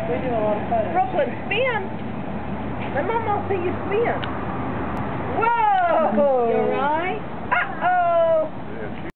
We do a lot of photos. Brookelyn, spin. Let Mama see you spin. Whoa!